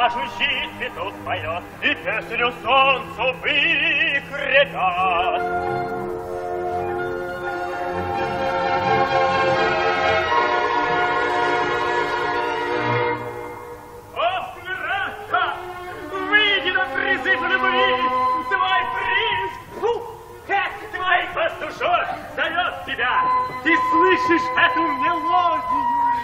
жужжит, петух поет, и песню солнцу выкрикает. Выйди на призыв любви, твой принц, твой пастушок зовет тебя. Ты слышишь эту мелодию?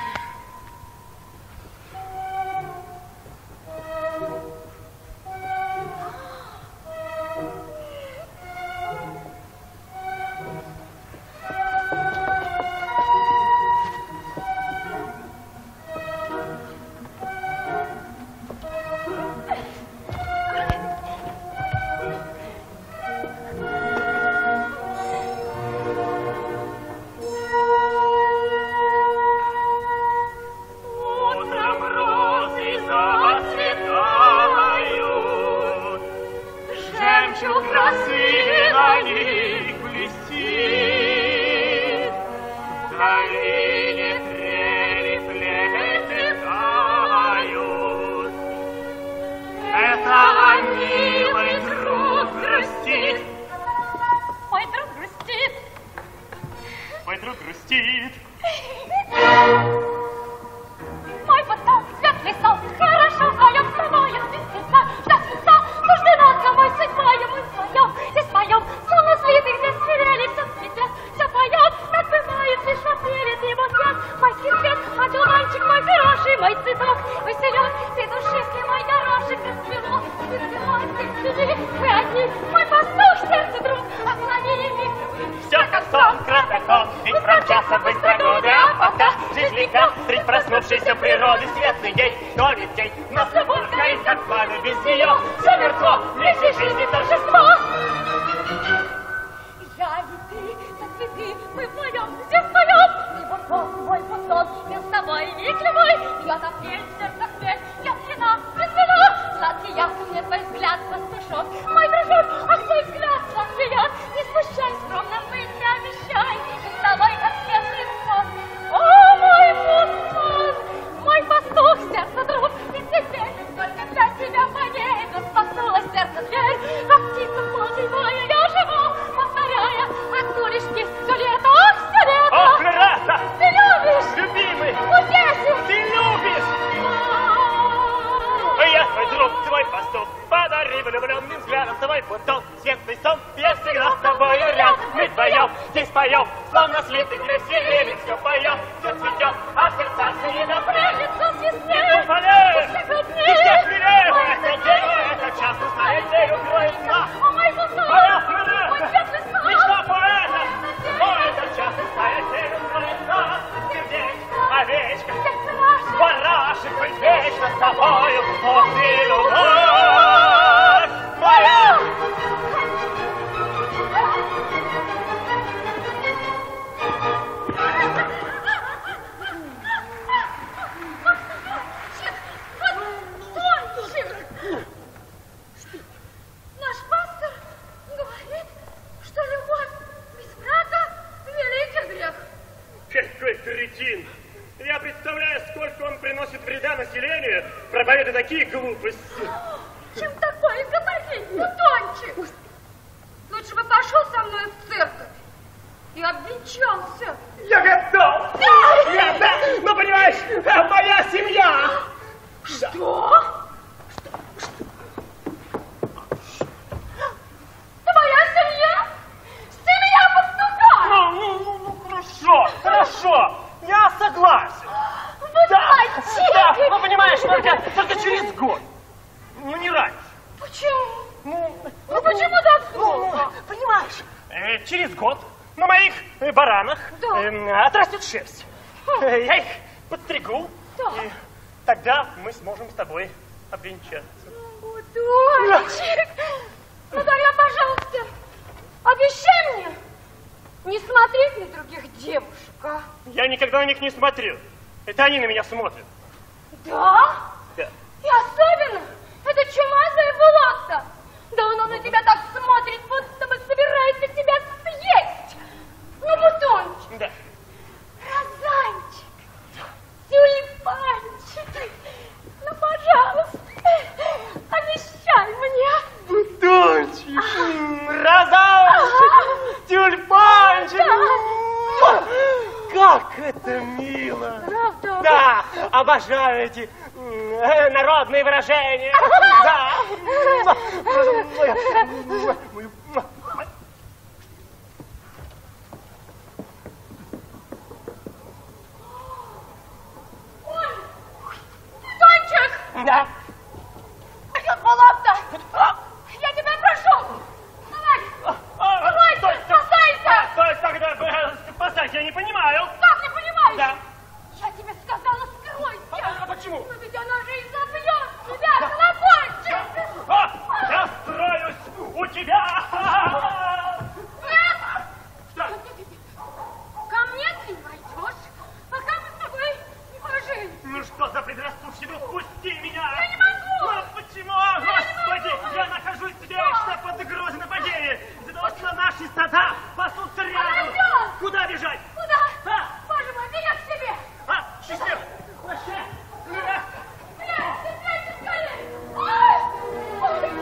Проснувшейся природы светлый день, но ведь день нас любовь горит, как пламя, без нее все мертво, вместе жизни торжество. Я и ты, как цветы, мы вдвоем здесь поем, и бутон, мой бутон, мил с тобой век любой, я на пель, сердце хмель, я пьяна, без вина, сладкий ярко мне твой взгляд, пастушок, мой дружок, ах, твой взгляд сладкий яд, не смущай, скромно быть, не обещай, и с тобой, как светлый сон. О, мой бутон, мой пастух, сердце друг, и теперь только для тебя поеду, спаснула сердце дверь, как птица в ползевая я живу, повторяя одну лишь песню все лето, ах, все лето. Ох, Рата! Ты любишь? Любимый! Утеши! Ты любишь! Я твой друг, твой пастух, подари влюбленным взглядом твой бутон, светлый сон, я всегда с тобой рядом, мы вдвоем здесь поем, словно слитых веселее, все поем, все цветет, а сердца не напрягется с весны, и болеет, и всех милее, это дело, это час, узнаешь, день укроет нас. О, мой бутон! Моя Мой Рата! светлый сон! Мечта поэта! О, это час, узнаешь, день укроет нас. Сердечко, овечка, барашек, быть вечно с тобою, о, ты любовь моя! Наш пастор говорит, что любовь без брака — великий грех. Какой кретин! Я представляю, сколько он приносит вреда населению, проповедуя такие глупости. Чем такое говорить, бутончик? Лучше бы пошел со мной в церковь и обвенчался. Я готов! Я, да, но понимаешь, моя семья! Что? Твоя семья? Семья пастуха! Ну, хорошо, я согласен. Да, ну понимаешь, только через год. Ну, не раньше. Почему? Ну почему так долго? Понимаешь, через год на моих баранах отрастет шерсть. Я их подстригу, и тогда мы сможем с тобой обвенчаться. Бутончик, ну тогда, пожалуйста, обещай мне не смотреть на других девушек, а? Я никогда на них не смотрю. Это они на меня смотрят. Да? Да. И особенно это чумазая Булатта. Да он на тебя так смотрит, будто бы собирается тебя съесть. Ну, бутончик. Да. Розанчик. Тюльпанчик. Ну, пожалуйста. это мило. Правда? Да, обожаю эти народные выражения. Да. Ой, Тончик! Да. Отец Балабта! Я тебя прошу! Давай! Давай, спасайся! Спасайся, я не понимаю. Как не понимаешь? Да. Я тебе сказала, скройся! А почему? Ну ведь она же и забьет тебя, колокольчик! Я строюсь у тебя! Нет! Что? Ко мне ты не войдешь, пока мы с тобой не пожили. Ну что за предрассудщину? Пусти меня! Я не могу! Ну почему? Господи, я нахожусь вечно под угрозой нападения. Из-за того, что наши стада пасутся рядом. Пойдем! Куда бежать? Куда? А? Боже мой, меня к себе! Счастливо! Вообще! Блядь, ты прячешь скорее! Ой!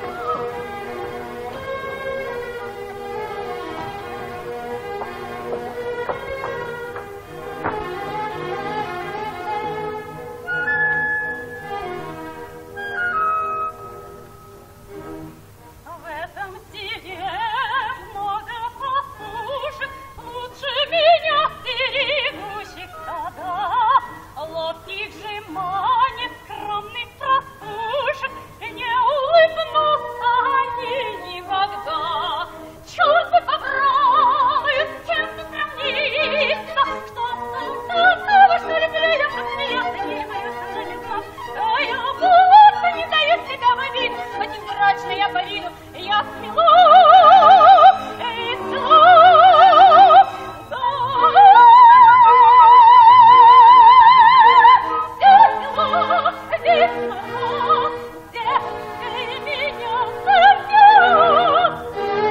В этом селе много пастушек, лучше меня стерегущих стада. Ловких же манит скромных простушек, не улыбнутся они никогда. Черт бы побрал, и с кем ты сравниться, что того, что люблю я посмеяться, не мою сожалена. Да я будто не даю себя в обиду, один мрачный я по виду, я смела, весела, весела, весела, где ты меня зовешь?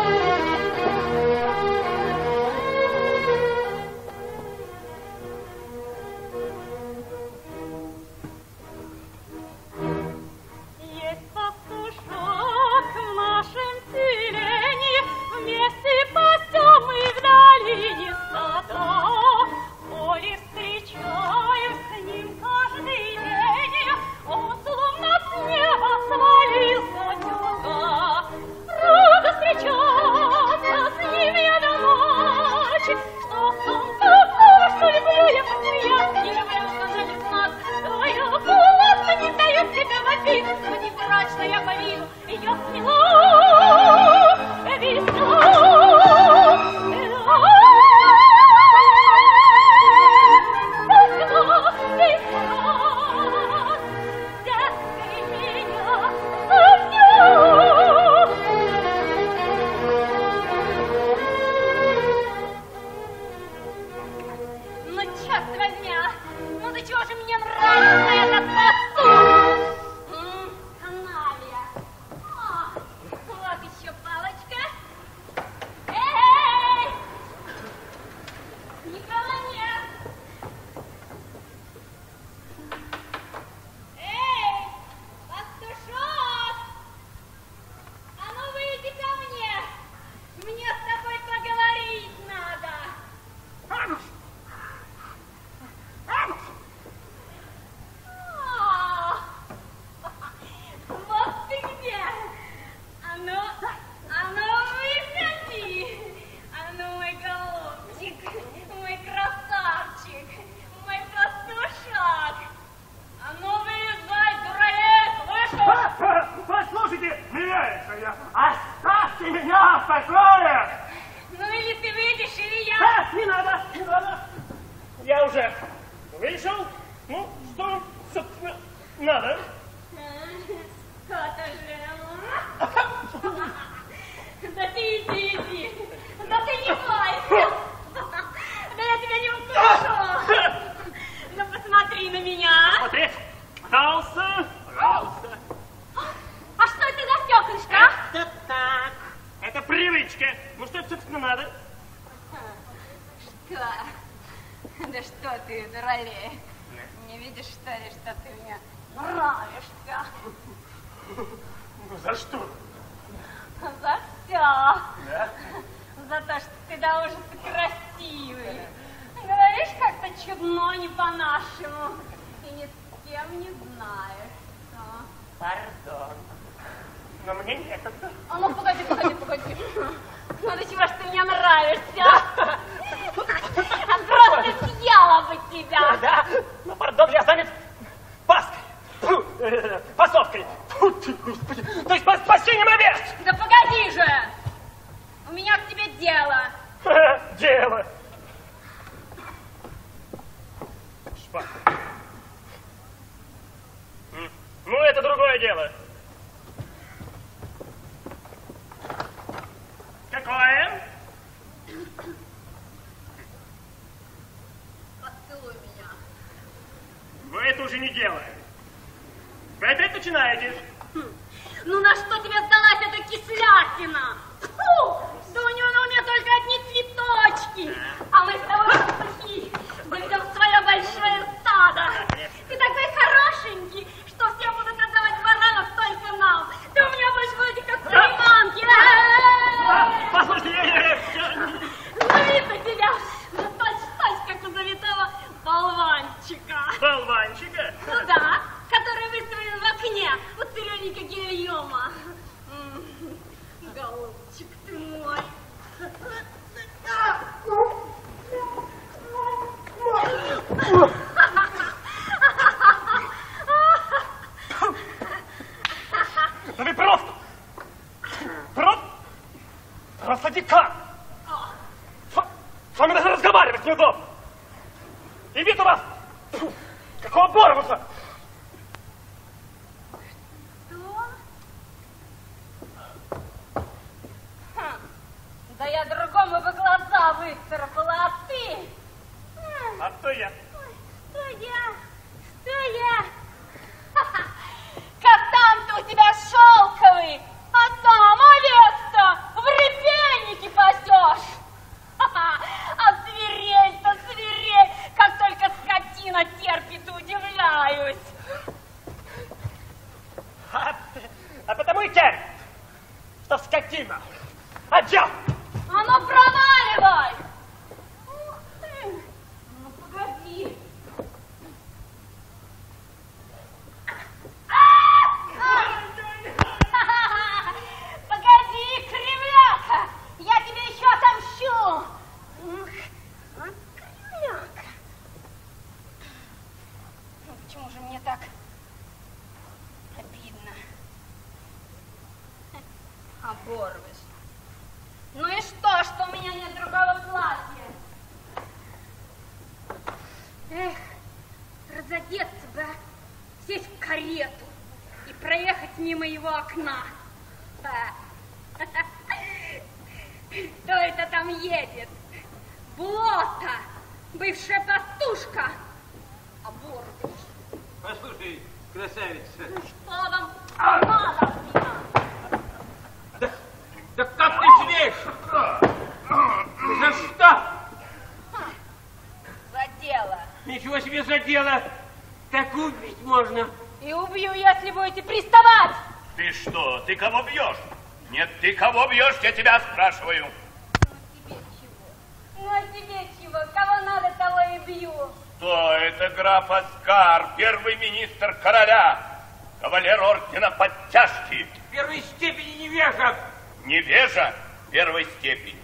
Есть пастушок в нашем селении, вместе пасем мы в долине стада. В поле встречаем с ним каждый день, он словно с неба свалился сюда. Рада встречаться с ним я до ночи, что в том такого, что люблю я посмеяться, не люблю сказать в знак. Да я просто не даю себя в обиду, хоть мрачно я по виду, я смела, весела, весела, весела, где ты меня зовешь? Ну, черт возьми, ну да чего же мне нравится этот пастух? Каналья. Вот еще палочка. Эй! Никого нет. Эй, пастушок! А ну выйди ко мне. Мне с тобой поговорить надо. Вот ты где! А ну выходи! А ну, мой голубчик, мой красавчик, мой пастушок! А ну выезжай, дуралей, слышишь? Послушайте, милейшая, оставьте меня в покое! Ну или ты выйдешь, или я... Не надо, не надо. Я уже вышел. Ну, что, собственно, надо? То-то же. Да ты иди. Да ты не бойся. Да я тебя не укушу. Ну посмотри на меня. Смотри, пожалуйста, пожалуйста. А что это за стеклышко? Это так. Это привычка. Ну что, собственно, надо? Что? Да что ты, дуралей? Не видишь, что ли, что ты мне нравишься? Ну, за что? За все. Да? За то, что ты до ужаса красивый. Говоришь как-то чудно, не по-нашему. И ни с кем не знаешь. Пардон. Но мне некогда. А ну, погоди. Ну, до чего ж ты мне нравишься? Просто съела бы тебя. Да? Ну, пардон, я занят паской. Пасовкой. Господи. То есть спасением овец. Да погоди же. У меня к тебе дело. Дело. Шпак. Ну, это другое дело. Какое? Поцелуй меня. Вы это уже не дело. Вы опять начинаете. Ну на что тебе сдалась эта кислятина? Фу! Да у него на уме только одни цветочки. А мы с тобой пастухи доведем свое большое стадо. Ты такой хорошенький, что все будут отдавать баранов только нам. Ты у меня больше вроде как приманки. Послушайте, Ну видно тебя, точь-в-точь, как у завитого болванчика. болванчика? Ну да, который выставлен в окне у цирюльника Гильома. Голубчик ты мой. Да вы просто дикарь. С вами даже разговаривать неудобно. И вид у вас какого Борвуса. Да я другому бы глаза выцарапала, а ты? А кто я? Что я? Кафтан-то у тебя шелковый, а сам овец-то в репейнике пасешь. А свирель-то свирель, как только скотина терпит, удивляюсь. А потому и терпит, что скотина. Отдел! А ну проваливай! Ух ты! Ну погоди. Погоди, кривляка! Я тебе еще отомщу! Кривляка! Ну почему же мне так обидно? Оборвешь. Ну и что у меня нет другого платья? Эх, разодеться бы, сесть в карету и проехать мимо его окна. Кто это там едет? Блота, бывшая пастушка. Оборвешь. Послушай, красавица. Ну что вам надо от меня? Да как ты смеешь? За что? За дело. Ничего себе за дело. Так убить можно. И убью, если будете приставать. Ты что, ты кого бьешь? Нет, ты кого бьешь, я тебя спрашиваю. Ну а тебе чего? Кого надо, того и бью. Кто это граф Оскар, первый министр короля, кавалер ордена Подтяжки? Первой степени невежа. Невежа первой степени.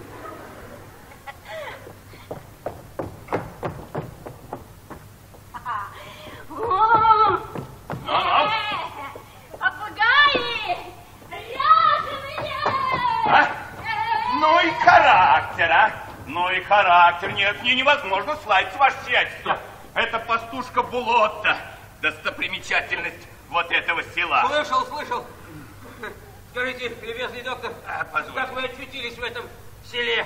Ну-ну. Попугаи! Ряженые! А? Ну и характер, а? Ну и характер. Нет, мне невозможно славить ваше сиятельство. Это пастушка Булотта, достопримечательность вот этого села. Слышал. Скажите, любезный доктор, позвольте. как вы очутились в этом селе?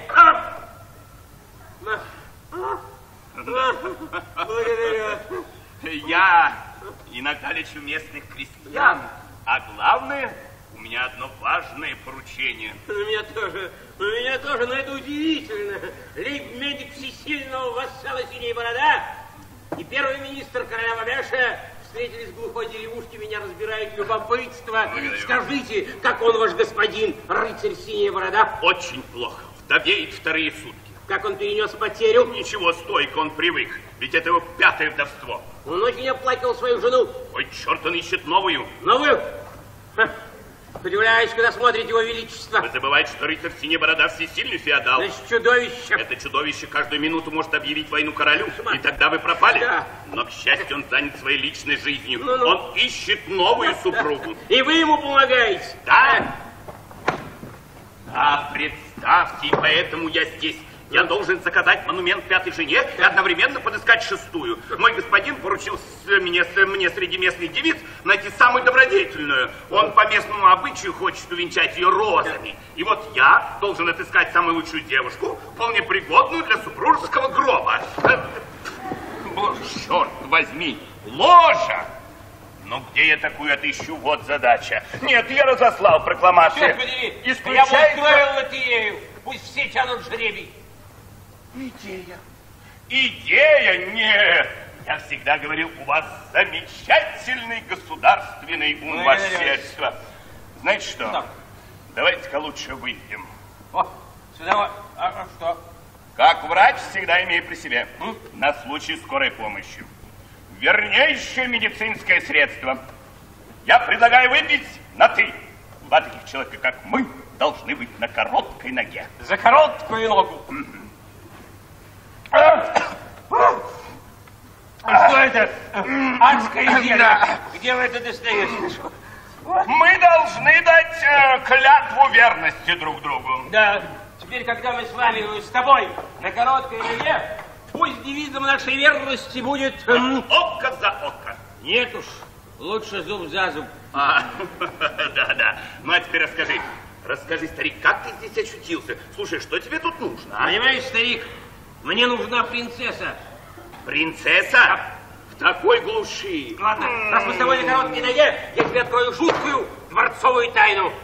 Благодарю. Я иногда лечу местных крестьян, а главное, у меня одно важное поручение. У меня тоже, но это удивительно. Лейб-медик всесильного вассала Синей Борода и первый министр короля Вавеша встретились в глухой деревушке, меня разбирает любопытство. Благодарю. Скажите, как он ваш господин, рыцарь Синяя Борода? Очень плохо. Вдовеет вторые сутки. как он перенес потерю? Ничего, стойко, он привык. Ведь это его 5-е вдовство. Он очень оплакивал свою жену. Ой, черт, он ищет новую. Новую? Ха. Удивляюсь, когда смотрит его величество. Вы забываете, что рыцарь в сине борода всесильный феодал. Значит, чудовище. Это чудовище каждую минуту может объявить войну королю, и тогда вы пропали. Да. Но, к счастью, он занят своей личной жизнью. Ну-ну. Он ищет новую супругу. И вы ему помогаете. Да? Да, представьте, и поэтому я здесь. Я должен заказать монумент 5-й жене и одновременно подыскать 6-ю. Мой господин поручил мне среди местных девиц найти самую добродетельную. Он по местному обычаю хочет увенчать ее розами. И вот я должен отыскать самую лучшую девушку, вполне пригодную для супружеского гроба. Боже, черт возьми, ложа! Ну, где я такую отыщу? Вот задача. Нет, я разослал прокламацию. Черт подери, я бы Исключается... устроил лотерею. Пусть все тянут жребий. Идея. Идея? Нет. Я всегда говорил, у вас замечательный государственный ум, ваше сиятельство. Знаете что? Да. Давайте-ка лучше выпьем. О, сюда, а что? Как врач всегда имею при себе. На случай скорой помощи. Вернейшее медицинское средство. Я предлагаю выпить на «ты». Два таких человека, как мы, должны быть на короткой ноге. За короткую ногу. Что это? Адское зелье. Где вы это достаете? Мы должны дать клятву верности друг другу. Да, теперь, когда мы с вами, с тобой, на короткой ноге, пусть девизом нашей верности будет... Око за око. Нет уж, лучше зуб за зуб. Да. Ну, а теперь расскажи, старик, как ты здесь очутился? Слушай, что тебе тут нужно, а? Понимаешь, старик, мне нужна принцесса. Принцесса? В такой глуши. Ладно, раз мы с тобой на короткой ноге, я тебе открою жуткую дворцовую тайну.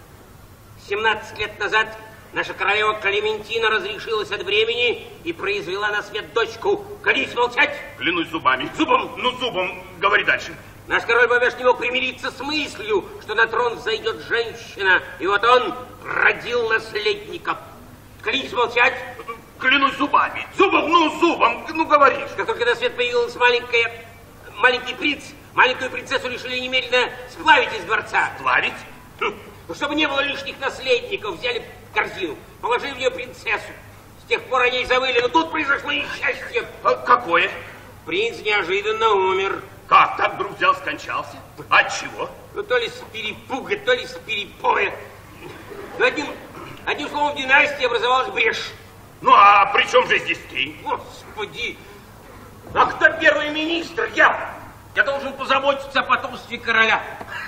17 лет назад наша королева Клементина разрешилась от бремени и произвела на свет дочку. Клянись молчать. Клянусь зубами. Зубом? Ну, зубом. Говори дальше. Наш король Бабеш не мог примириться с мыслью, что на трон взойдет женщина. И вот он родил наследников. Клянись молчать. Клянусь зубами. Зубом, ну говори. Как только на свет появилась маленький принц, маленькую принцессу решили немедленно сплавить из дворца. Сплавить? Ну, чтобы не было лишних наследников, взяли корзину, положили в нее принцессу. С тех пор о ней забыли, но тут произошло несчастье. А какое? Принц неожиданно умер. Как так вдруг взял, скончался? От чего? Ну, то ли с перепуга, то ли с перепоя. Ну, одним словом, в династии образовалась брешь. Ну, а при чем же здесь ты? Господи! А кто первый министр? Я должен позаботиться о потомстве короля.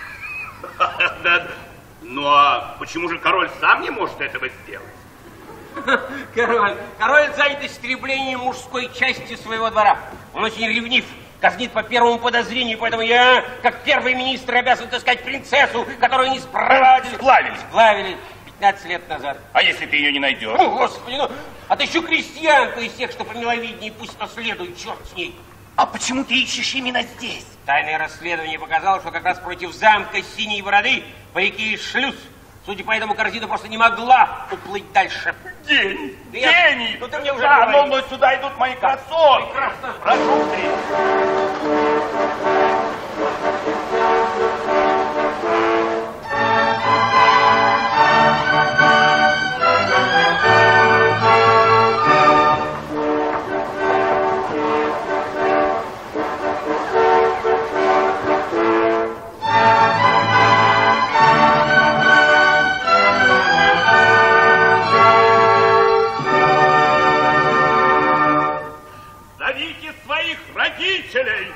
Да. Ну, а почему же король сам не может этого сделать? Король занят истреблением мужской части своего двора. Он очень ревнив, казнит по первому подозрению, поэтому я, как первый министр, обязан таскать принцессу, которую не спровадили. Сплавили 15 лет назад. А если ты ее не найдешь? О, Господи, отыщу крестьянку из тех, что помиловиднее, пусть наследует, черт с ней. А почему ты ищешь именно здесь? Тайное расследование показало, что как раз против замка Синей Бороды по реке Шлюз. Судя по этому, корзина просто не могла уплыть дальше. Гений! Да Гений! Ну ты мне уже да, говорил. но сюда идут мои красотки. Прекрасно. Прошу ты. Зовите своих родителей!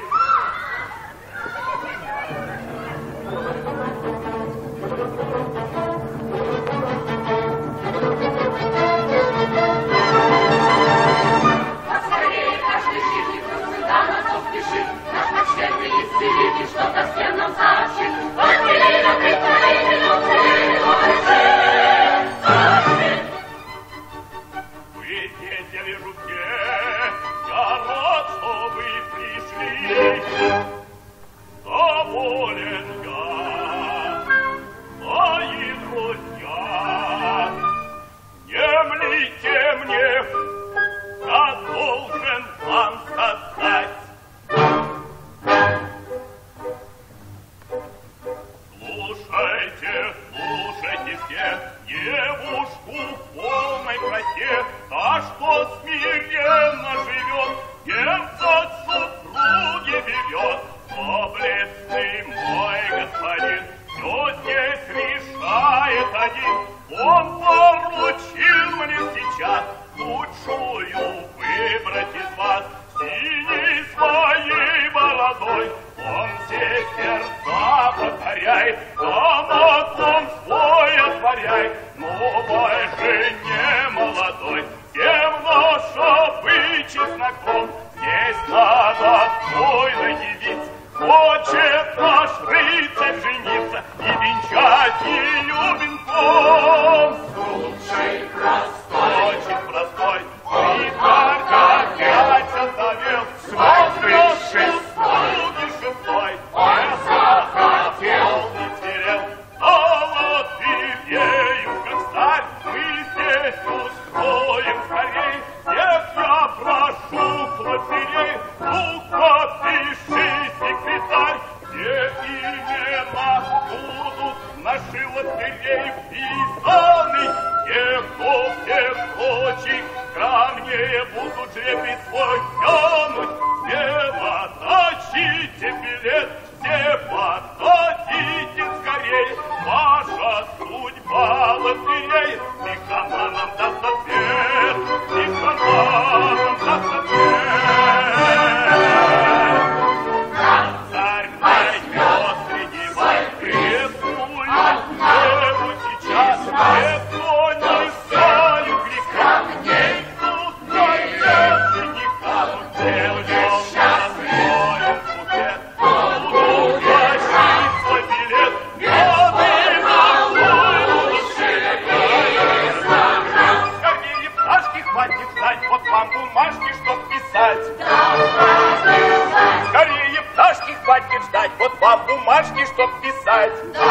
Поскорее каждый житель сюда на то спешит. Наш почтенный исцелитель что-то всем нам сообщит. Василина, представитель, Вы здесь, я вижу, где? Я рад, что вы пришли. Доволен я, мои друзья. Не млите мне а что смиренно живет, тем за супруги берет. Доблестный мой господин все здесь решает один. Он поручил мне сейчас лучшую выбрать из вас. Синей своей бородой он все сердца покоряет, домослов свой отворяет, новой жене молодой. Всем наша быть чесноком, здесь надо достойно девиц. Хочет наш рыцарь жениться и венчать ее венцом. Случай простой, очень простой, рыцарь опять оставил свой шестой. Я захотел и терял, золотырею, как сталь. Мы здесь устроим скорей, всех я прошу к лотерей. Ну, подпиши, секретарь, где имена будут наши лотереи вписаны. Те, кто всех прочих скромнее будут жребий свой тянуть. Все наточите билет, все подходите скорей. Ваша судьба лотерей, механам даст ответ, механам даст ответ. Царь найдет среди вас крепкую деву сейчас, никто не знает греха. Тут нет жениха, девушка счастливая букет. Буду платить свой билет, годы на лучше. Скорее пташки хватит ждать, вот вам бумажки, чтоб писать. Скорее пташки хватит ждать, вот вам бумажки, чтоб писать.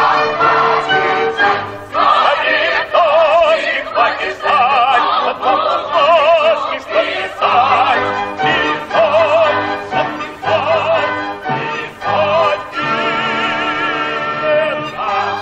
Скорее пташки хватит ждать, вот вам бумажки, чтоб писать. Писать, чтоб писать, писать именно.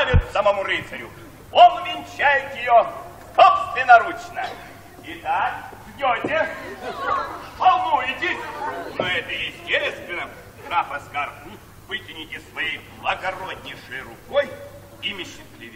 представит самому рыцарю. Он венчает ее собственноручно. Итак, ждете? Волнуетесь? Но это естественно. Граф Оскар, вытяните своей благороднейшей рукой имя счастливее.